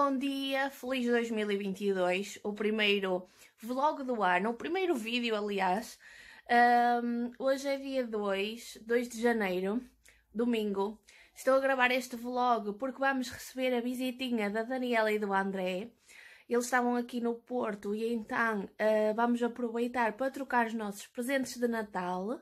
Bom dia, feliz 2022, o primeiro vlog do ano, o primeiro vídeo, aliás. Hoje é dia 2 de janeiro, domingo. Estou a gravar este vlog porque vamos receber a visitinha da Daniela e do André. Eles estavam aqui no Porto e então vamos aproveitar para trocar os nossos presentes de Natal.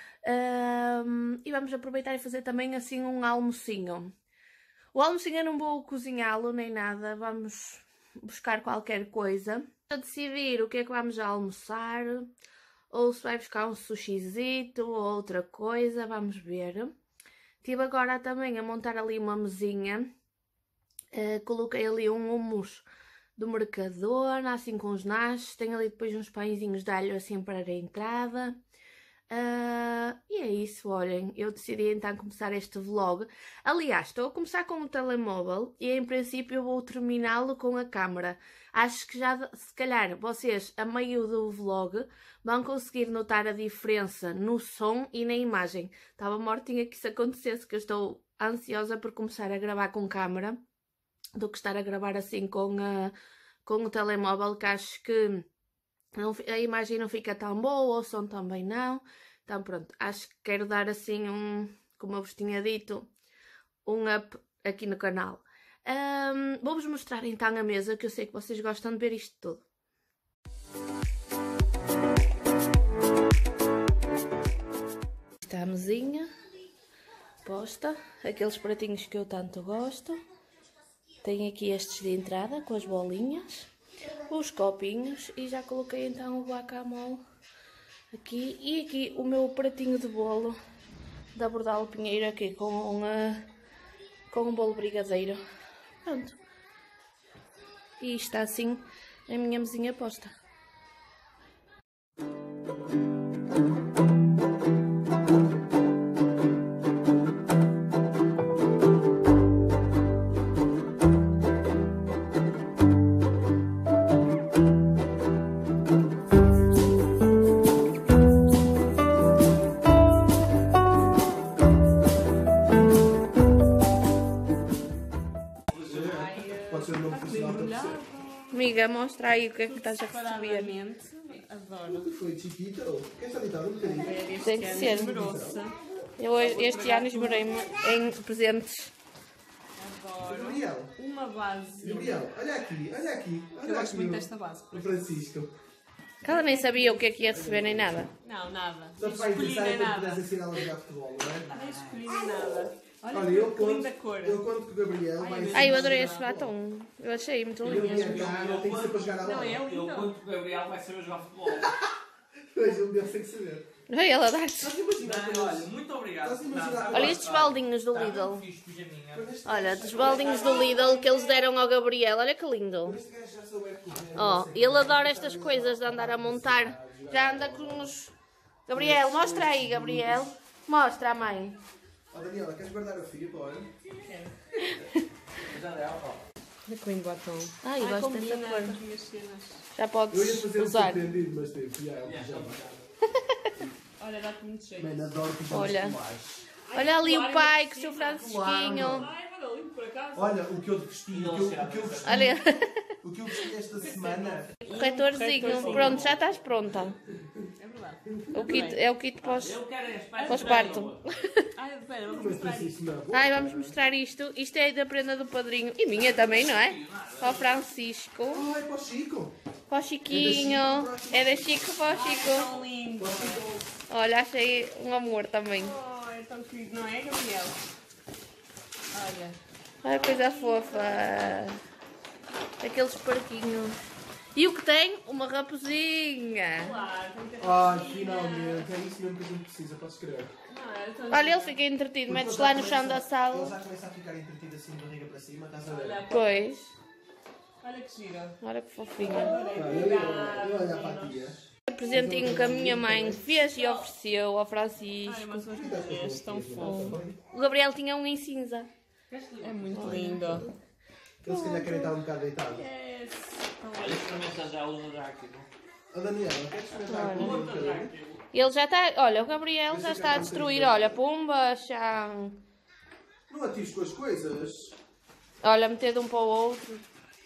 E vamos aproveitar e fazer também assim um almocinho. O almocinho eu não vou cozinhá-lo nem nada, vamos buscar qualquer coisa. A decidir o que é que vamos almoçar, ou se vai buscar um sushizito ou outra coisa, vamos ver. Estive agora também a montar ali uma mesinha, coloquei ali um hummus do Mercadona, assim com os nachos, tenho ali depois uns pãezinhos de alho assim para a entrada. E é isso, olhem, eu decidi então começar este vlog. Aliás, estou a começar com o telemóvel e em princípio eu vou terminá-lo com a câmera. Acho que já, se calhar, vocês a meio do vlog vão conseguir notar a diferença no som e na imagem. Estava mortinha que isso acontecesse, que eu estou ansiosa por começar a gravar com câmera do que estar a gravar assim com o telemóvel, que acho que a imagem não fica tão boa, o som também não. Então pronto, acho que quero dar assim como eu vos tinha dito, um up aqui no canal. Vou-vos mostrar então a mesa, que eu sei que vocês gostam de ver isto tudo. Está a mesinha posta, aqueles pratinhos que eu tanto gosto. Tem aqui estes de entrada com as bolinhas, os copinhos e já coloquei então o guacamole aqui. E aqui o meu pratinho de bolo da Bordal Pinheiro aqui com um bolo brigadeiro. Pronto. E está assim a minha mesinha posta. Amiga, mostra aí o que é que estás a receber. Adoro. Foi chiquito? Quem está deitado um bocadinho? Tem que ser. Eu este ano esmerei-me em presentes. Adoro. Gabriel. Uma base. Gabriel, olha aqui, olha aqui. Olha Eu gosto aqui muito desta base. o Francisco. Que ela nem sabia o que é que ia receber nem nada. Não, nada. Só Nem te vai escolhi interessar nem quando nada. puderes ensinar a jogar futebol, não é? Nem escolhi nem nada. Olha, Olha, eu que linda conto, cor. eu conto que o Gabriel vai Ai, eu adorei este batom. Eu achei muito Ele lindo. vinha cá, tem que ser para jogar a Não, bola. é Eu lindo. conto que o Gabriel vai saber jogar futebol. Pois, ele deve ter que saber. Olha ela dar-te. Estás a imaginar Não, olha, muito obrigado. Estás a imaginar Olha estes baldinhos do Tá, Lidl. fiz pijaminha. Olha, dos baldinhos do Lidl que eles deram ao Gabriel. Olha que lindo. Este gajo já souber correr. Ó, ele adora estas coisas de andar a montar. Já anda com os... Gabriel, mostra aí, Gabriel. Mostra a mãe. Ó Daniela, queres guardar a filha para hora? Já deu, ó. Olha que lindo batom. Ai, gosto dessa combina cor. com as minhas cenas. Já Eu ia podes fazer um usar. surpreendido, mas teve. Já, já. Olha, dá-te muito jeito. Man, adoro pijamas Olha. colares. Olha ali o pai com o seu Francisquinho. Ai, manda lindo por acaso. Olha, o que eu vesti, Olha, o que eu vesti esta semana. corretorzinho. Pronto, já estás pronta. É verdade. O kit, é o kit pós, Eu quero as pais. pós-parto. Ai, espera, vamos Mas mostrar pensei isto. isso não. Ai, vamos mostrar isto. Isto é da prenda do padrinho. E minha também, não é? Para o Francisco. Ai, para o Chico. Para o Chiquinho. É da Chico para o Chico. Tão lindo. Olha, achei um amor também. Oh, é tão querido, não é, Gabriel? Olha. Olha que coisa fofa. Aqueles parquinhos. E o que tem? Uma raposinha. Claro, tem que ter Ai, racinha. finalmente. É isso mesmo que a gente precisa, podes escrever. Não, é tão Olha, ele linda. fica entretido. Metes lá no chão da Ele sala. já começa a ficar entretido assim, barriga para cima, estás a ver? Olha, Pois. olha que gira. Olha que fofinho. Eu olho para a tia. O presentinho que a minha mãe fez e ofereceu ao Ai, Francisco. mas os bebês tão fofos. O Gabriel tinha um em cinza. É muito lindo. Eles se calhar querem estar um bocado deitados. Yes. Olha, experimenta já o já aquilo. Ó Daniela, queres experimentar com um Outra já bocadinho? aquilo. Ele já está... Olha, o Gabriel já está a destruir. Olha, pumba, chão. Não atives com as coisas. Olha, meter de um para o outro.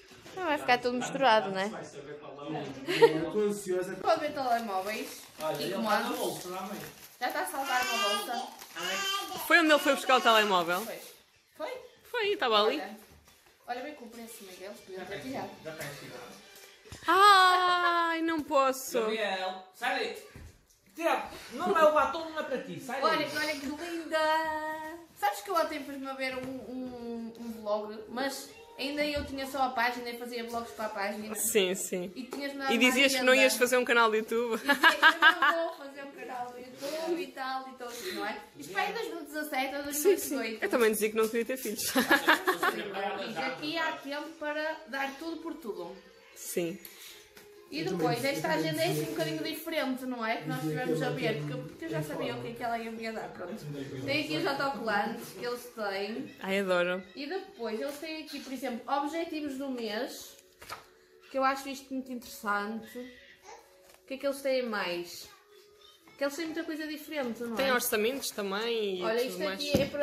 ficar tudo misturado, não é? Estou ansiosa. Pode ver telemóveis Olha, e ele está na comandos. bolsa, não é? Já está a saltar uma bolsa. Foi onde ele foi buscar o telemóvel? Foi. Foi? Foi, estava ali. Olha bem com o preço, Miguel. Podiam ter tirado. Já tem cidade. Ai, não posso. Gabriel, sai daí. Tira, não é o batom, não é para ti, sai daí. Olha que linda! Sabes que eu ontem pus-me a ver um vlog, mas ainda eu tinha só a página e fazia vlogs para a página. Sim, sim. E tinhas-me dado E dizias uma que não ias agenda. fazer um canal de YouTube. Eu não vou fazer um canal do YouTube e tal, assim, não é? Isto vai em 2017 ou 2018. Eu também dizia que não queria ter filhos. E aqui há tempo para dar tudo por tudo. Sim. E depois, esta agenda é assim um bocadinho diferente, não é? Que nós tivemos a ver, porque eu já sabia o que é que ela ia me dar, pronto. Tem aqui os autocolantes que eles têm. Ai, adoro. E depois, eles têm aqui, por exemplo, objetivos do mês, que eu acho isto muito interessante. O que é que eles têm mais? Que eles têm muita coisa diferente, não é? Tem orçamentos também e Olha, tudo isto mais. aqui é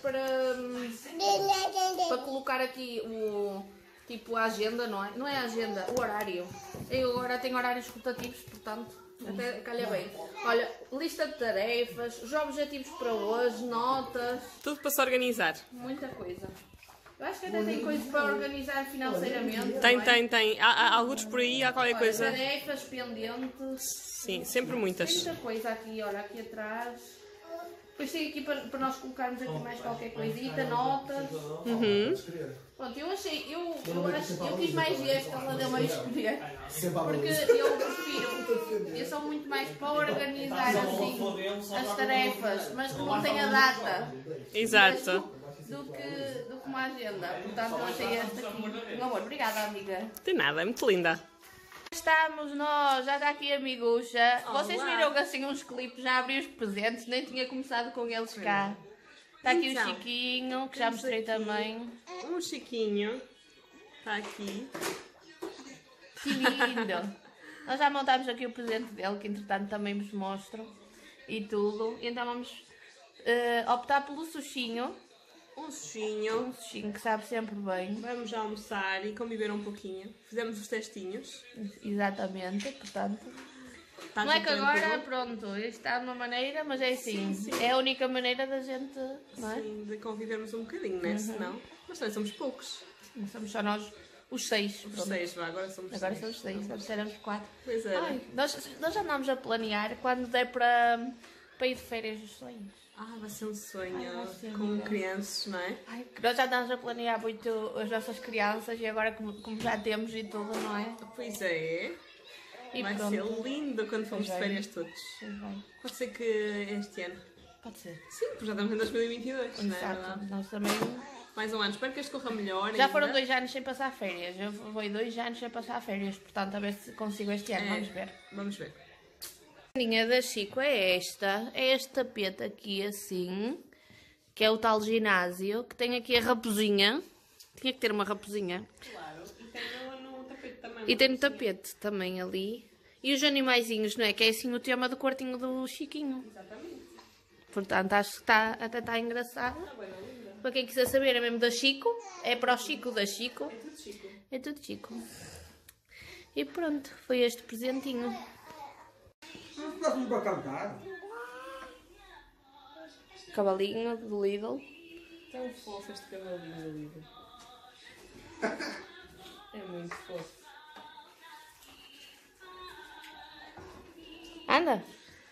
para colocar aqui o tipo a agenda, não é? Não é a agenda, o horário. Eu agora tenho horários rotativos, portanto, até calha bem. Olha, lista de tarefas, os objetivos para hoje, notas, Tudo para se organizar. muita coisa. Eu acho que até tem coisas para organizar financeiramente. Tem, não é? tem, tem. Há alguns por aí, há qualquer Olha, coisa. tarefas, pendentes. Sim, sempre muitas. Tem muita coisa aqui, olha, aqui atrás. Depois tem aqui para nós colocarmos aqui mais qualquer coisita, notas. Uhum. Pronto, eu achei, eu quis mais esta, ela deu-me a escolher. Sempre à Porque bolsa. eu prefiro, eu sou muito mais para organizar assim as tarefas, mas que não tenha data. Exato. Do que uma agenda. Portanto, eu achei esta aqui. Meu amor, obrigada, amiga. Tem nada, é muito linda. Estamos nós, já está aqui a miguxa. Vocês Olá. viram assim uns clipes, já abri os presentes, nem tinha começado com eles cá. Está aqui Então, o Chiquinho, que já temos mostrei aqui também. Um chiquinho. Está aqui. Que lindo! Nós já montámos aqui o presente dele, que entretanto também vos mostro. E tudo. E então vamos optar pelo sushinho. Um sushinho. Um sushinho que sabe sempre bem. Vamos já almoçar e conviver um pouquinho. Fizemos os testinhos. Exatamente, portanto. Está Não é que tudo agora, tranquilo. pronto, isto está de uma maneira, mas é assim. É a única maneira da gente, não é? Sim, de convivermos um bocadinho, né? Senão. Mas também somos poucos. Não somos só nós, os 6. Os 6, vá, agora somos Agora 6. somos 6, antes éramos 4. Pois é. Ai, nós já andámos a planear quando der para ir de férias dos sonhos. Ah, vai ser um sonho Ai, vai ser, com amiga. crianças, não é? Ai, que nós já andamos a planear muito as nossas crianças e agora como já temos e tudo, não é? Pois é. E Vai pronto. ser lindo quando formos de Pois é. férias todos. Pois bem. Pode ser que este ano. Pode ser. Sim, porque já estamos em 2022, não é Exato. verdade? Nós também. Mais um ano. Espero que este corra melhor. Já ainda. foram 2 anos sem passar férias. Eu vou 2 anos sem passar férias, portanto, a ver se consigo este ano. É. Vamos ver. Vamos ver. A linha da Chico é esta. É este tapete aqui assim, que é o tal ginásio, que tem aqui a raposinha. Tinha que ter uma raposinha. Claro. E tem no tapete também. E tem no tapete também ali. E os animaizinhos, não é? Que é assim o tema do quartinho do Chiquinho. Exatamente. Portanto, acho que até está engraçado. Para quem quiser saber, é mesmo da Chico. É para o Chico da Chico. É tudo chico. É tudo Chico. E pronto, foi este presentinho. Não estás-me para cantar? Cavalinho do Lidl. Tão fofo este cavalinho lindo. É muito fofo. Anda.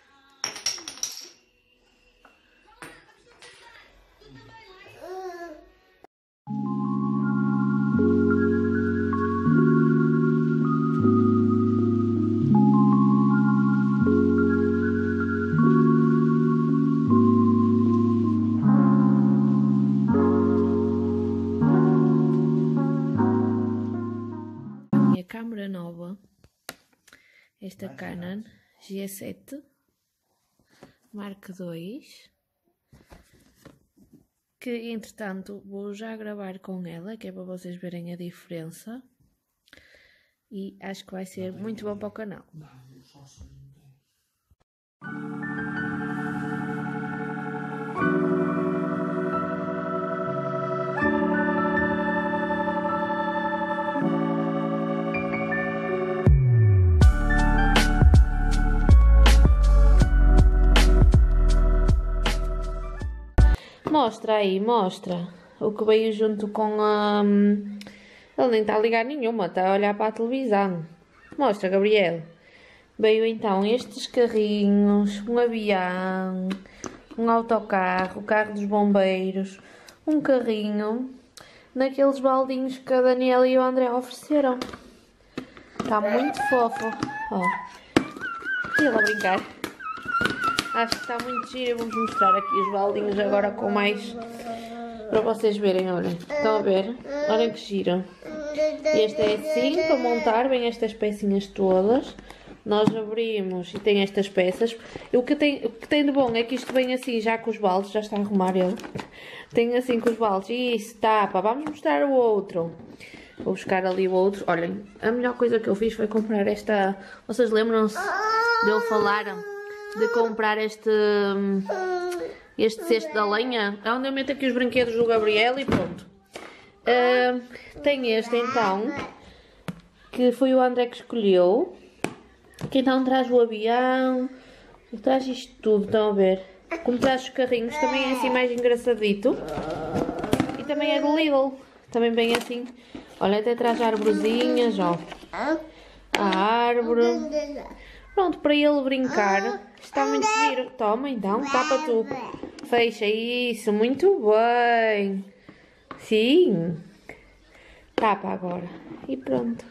Minha câmera nova, esta Canon G7 Mark II, que entretanto vou já gravar com ela, que é para vocês verem a diferença, e acho que vai ser muito bom para o canal. Mostra aí, mostra. O que veio junto com a... Ele nem está a ligar nenhuma, está a olhar para a televisão. Mostra, Gabriel. Veio então estes carrinhos, um avião, um autocarro, o carro dos bombeiros, um carrinho, naqueles baldinhos que a Daniela e o André ofereceram. Está muito fofo. Ó. E ele a brincar. Acho que está muito giro. Eu vou-vos mostrar aqui os baldinhos agora com mais... Para vocês verem, olhem. Estão a ver? Olhem que giro. Este é assim, para montar, vem estas pecinhas todas. Nós abrimos e tem estas peças. O que tem de bom é que isto vem assim já com os baldes. Já está a arrumar ele. Tem assim com os baldes. Isso, tapa. Vamos mostrar o outro. Vou buscar ali o outro. Olhem, a melhor coisa que eu fiz foi comprar esta... Vocês lembram-se de eu falar de comprar este cesto da lenha? É onde eu meto aqui os brinquedos do Gabriel e pronto. Tem este então, que foi o André que escolheu. Que então traz o avião, traz isto tudo, estão a ver? Como traz os carrinhos, também é assim mais engraçadito. E também é do Lidl, também vem assim. Olha, até traz arvorezinhas, ó. A árvore. Pronto, para ele brincar. Está muito giro. Toma então, tapa tu. Fecha isso, muito bem. Sim. Tapa agora. E pronto.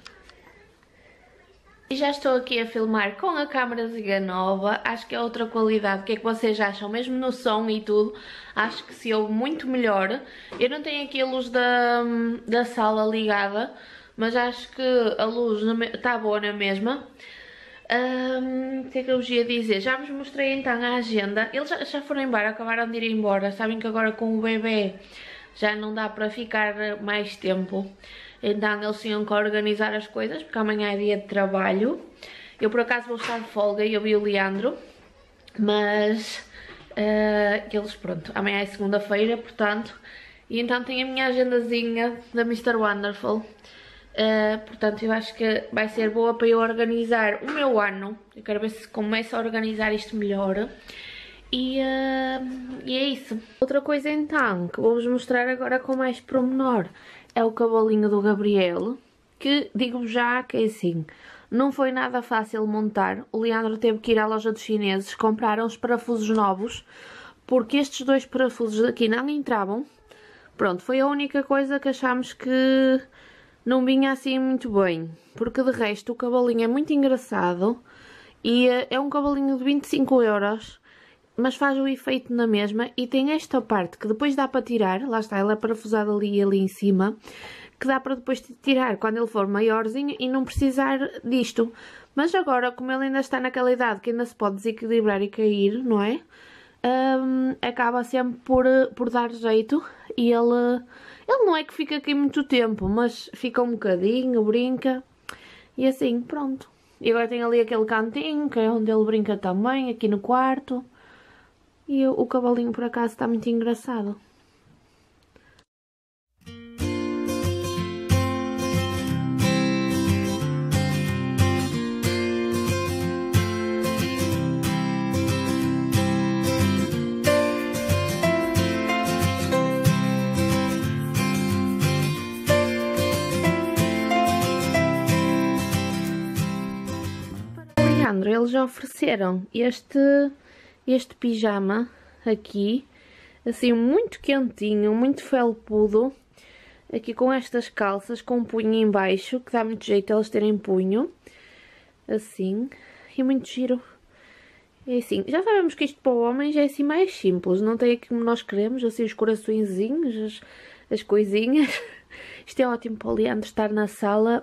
E já estou aqui a filmar com a câmera Ziga nova. Acho que é outra qualidade. O que é que vocês acham? Mesmo no som e tudo, acho que se ouve muito melhor. Eu não tenho aqui a luz da sala ligada, mas acho que a luz está boa na mesma. O que é que eu vos ia dizer? Já vos mostrei então a agenda. Eles já foram embora, acabaram de ir embora. Sabem que agora com o bebê já não dá para ficar mais tempo. Então eles tinham que organizar as coisas, porque amanhã é dia de trabalho. Eu por acaso vou estar de folga e eu vi o Leandro. Mas eles, pronto, amanhã é segunda-feira, portanto. E então tenho a minha agendazinha da Mr. Wonderful. Portanto eu acho que vai ser boa para eu organizar o meu ano. Eu quero ver se começo a organizar isto melhor. E é isso. Outra coisa então, que vou-vos mostrar agora com mais pormenor, é o cavalinho do Gabriel, que digo-vos já que é assim, não foi nada fácil montar. O Leandro teve que ir à loja dos chineses comprar uns parafusos novos, porque estes dois parafusos daqui não entravam. Pronto, foi a única coisa que achámos que não vinha assim muito bem, porque de resto o cavalinho é muito engraçado e é um cavalinho de 25 €, mas faz o efeito na mesma e tem esta parte que depois dá para tirar, lá está, ela é parafusada ali em cima, que dá para depois tirar quando ele for maiorzinho e não precisar disto. Mas agora, como ele ainda está naquela idade que ainda se pode desequilibrar e cair, não é? Acaba sempre por dar jeito e ele não é que fica aqui muito tempo, mas fica um bocadinho, brinca e assim, pronto. E agora tem ali aquele cantinho que é onde ele brinca também, aqui no quarto. E o cavalinho por acaso está muito engraçado. Leandro, eles já ofereceram este pijama aqui, assim muito quentinho, muito felpudo, aqui com estas calças com um punho em baixo, que dá muito jeito elas terem punho, assim, e muito giro. É assim, já sabemos que isto para o homem já é assim mais simples, não tem aqui como nós queremos, assim os coraçõezinhos, as coisinhas. Isto é ótimo para o Leandro estar na sala,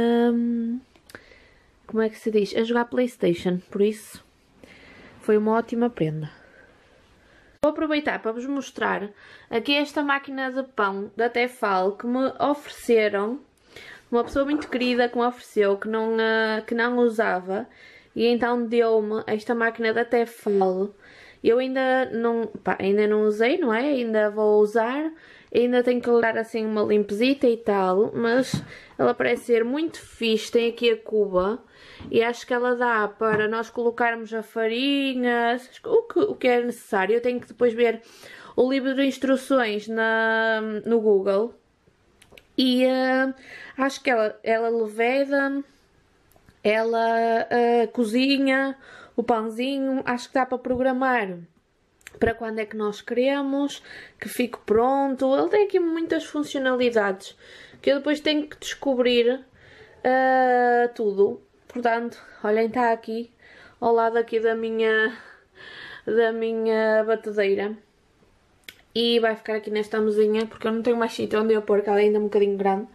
como é que se diz? A jogar PlayStation, por isso foi uma ótima prenda. Vou aproveitar para vos mostrar aqui esta máquina de pão da Tefal que me ofereceram. Uma pessoa muito querida que me ofereceu, que não usava. E então deu-me esta máquina da Tefal. Eu ainda não usei, não é? Ainda vou usar. Ainda tenho que lhe dar assim uma limpezita e tal. Mas ela parece ser muito fixe. Tem aqui a cuba. E acho que ela dá para nós colocarmos a farinha, o que é necessário. Eu tenho que depois ver o livro de instruções no Google e acho que ela leveda, ela cozinha o pãozinho, acho que dá para programar para quando é que nós queremos que fique pronto. Ele tem aqui muitas funcionalidades que eu depois tenho que descobrir tudo. Portanto, olhem, está aqui ao lado aqui da minha batedeira e vai ficar aqui nesta mesinha porque eu não tenho mais sítio onde eu pôr, que ela é ainda um bocadinho grande.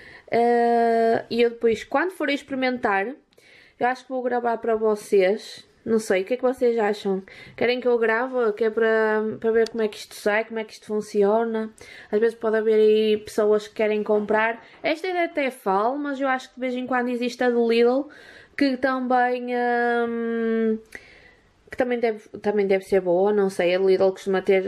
E eu depois, quando for experimentar, eu acho que vou gravar para vocês. Não sei, o que é que vocês acham? Querem que eu grave? Que é para ver como é que isto sai, como é que isto funciona? Às vezes pode haver aí pessoas que querem comprar. Esta ideia até falo, mas eu acho que de vez em quando existe a do Lidl, que também deve ser boa. Não sei, a Lidl costuma ter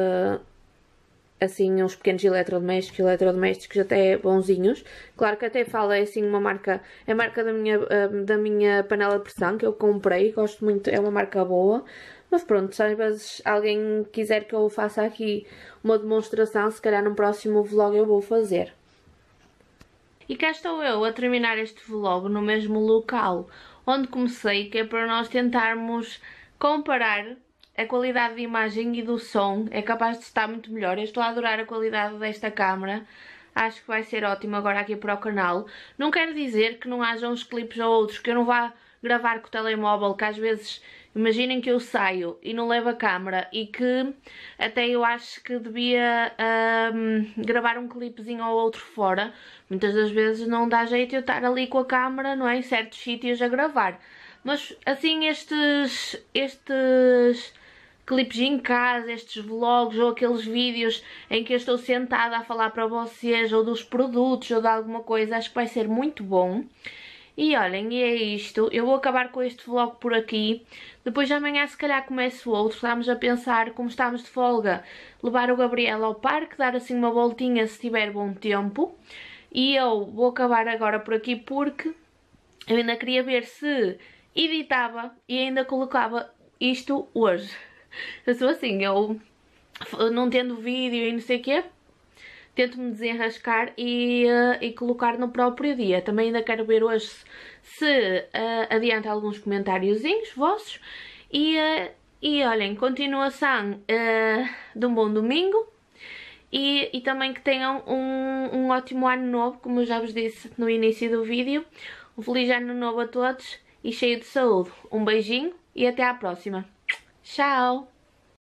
assim uns pequenos eletrodomésticos até bonzinhos. Claro que até fala é assim uma marca, é a marca da minha panela de pressão que eu comprei, gosto muito, é uma marca boa. Mas pronto, se às vezes alguém quiser que eu faça aqui uma demonstração, se calhar no próximo vlog eu vou fazer. E cá estou eu a terminar este vlog no mesmo local onde comecei, que é para nós tentarmos comparar a qualidade de imagem e do som. É capaz de estar muito melhor. Eu estou a adorar a qualidade desta câmera. Acho que vai ser ótimo agora aqui para o canal. Não quero dizer que não haja uns clipes ou outros que eu não vá gravar com o telemóvel, que às vezes, imaginem que eu saio e não levo a câmera e que até eu acho que devia gravar um clipezinho ou outro fora. Muitas das vezes não dá jeito eu estar ali com a câmera, não é? Em certos sítios a gravar. Mas assim estes clipes em casa, estes vlogs ou aqueles vídeos em que eu estou sentada a falar para vocês ou dos produtos ou de alguma coisa, acho que vai ser muito bom. E olhem, e é isto. Eu vou acabar com este vlog por aqui. Depois amanhã se calhar começo outro. Estamos a pensar, como estamos de folga, levar o Gabriel ao parque, dar assim uma voltinha se tiver bom tempo. E eu vou acabar agora por aqui porque eu ainda queria ver se editava e ainda colocava isto hoje. Eu sou assim, eu não tendo vídeo e não sei o quê, tento-me desenrascar e colocar no próprio dia. Também ainda quero ver hoje se adianta alguns comentáriozinhos vossos. E olhem, continuação de um bom domingo. E também que tenham um ótimo ano novo, como eu já vos disse no início do vídeo. Um feliz ano novo a todos e cheio de saúde. Um beijinho e até à próxima. Tchau!